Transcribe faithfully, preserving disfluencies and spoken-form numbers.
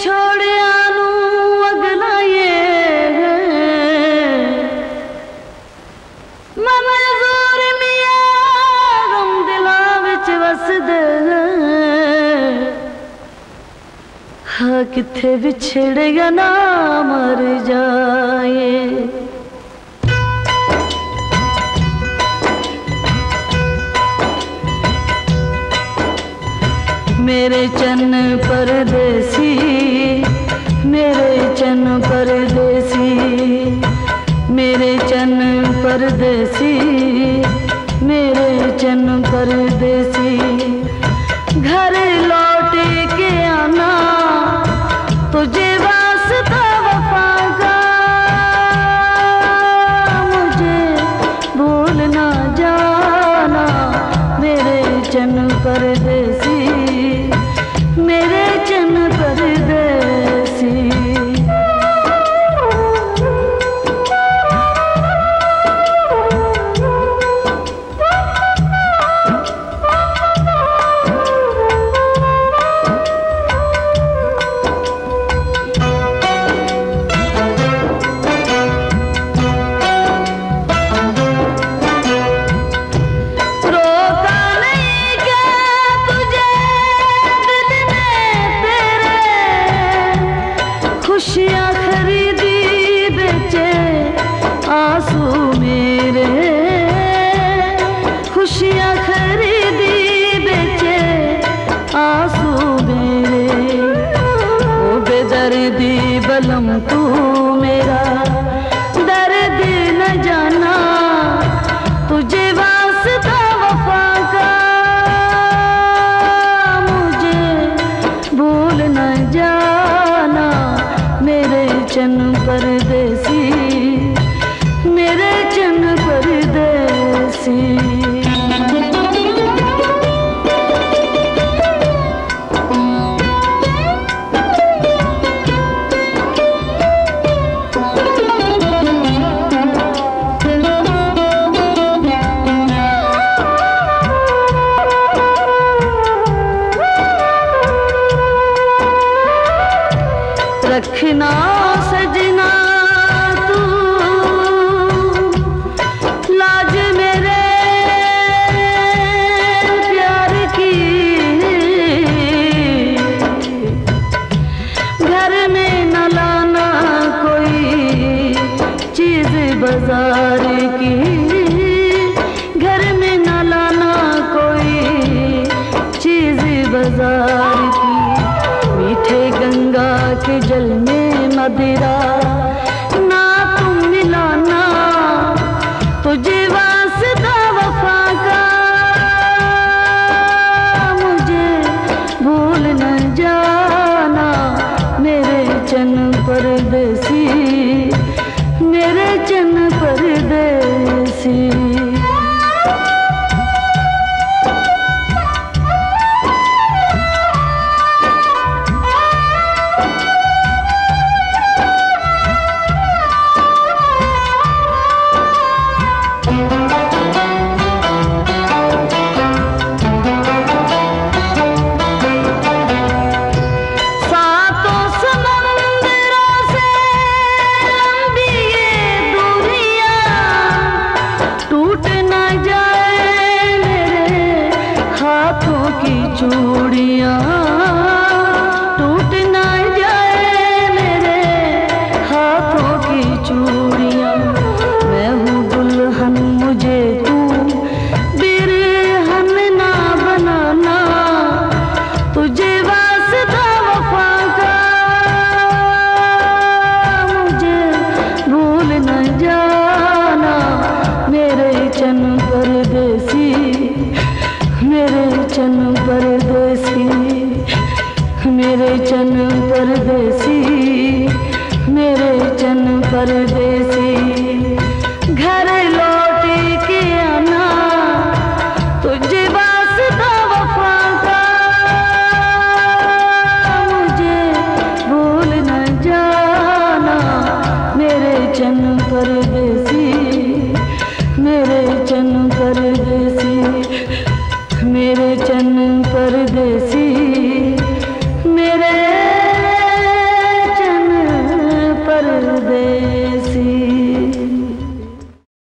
छोड़िया नू अगला ये मन जोर मिया गम दिला विच वसदे हा किथे बिछड़ेगा ना मर जाए। मेरे चन्न परदेसी मेरे चन्न परदेसी मेरे चन्न परदेसी मेरे चन्न परदेसी घर लौट के आना तुझे वास्ता वफा का मुझे भूल ना जाना मेरे चन्न परदेसी मेरे चन्न परदेसी। खुशियाँ खरीदी बेचे आंसू मेरे खुशियाँ खरीदी बेचे आंसू मेरे ओ बेदर्दी बलम तू मेरा दर्द न जाना तुझे वास्ता वफा का मुझे भूल न जाना मेरे चन्न परदेसी मेरे चन्न परदेसी। रखना सजना तू लाज मेरे प्यार की घर में न लाना कोई चीज बाजार की घर में न लाना कोई चीज बाजार की मीठे गंगा के जल में मदिरा ना तुम मिलाना तुझे वास्ता वफा का मुझे भूल न जाना मेरे चन्न परदेसी मेरे चन्न परदेसी। चूड़ियाँ टूट ना जाए मेरे हाथों की चूड़ियाँ मैं हूँ दुल्हन मुझे तू बिरहन ना बनाना तुझे वास्ता वफा का मुझे भूल न जाना मेरे चन्न परदेसी मेरे चन्न परदेसी मेरे चन्न परदेसी मेरे चन्न परदेसी घर लौट के आना तुझे वास्ता वफा का मुझे भूल न जाना मेरे चन्न परदेसी मेरे चन्न परदेसी मेरे चन्न परदेसी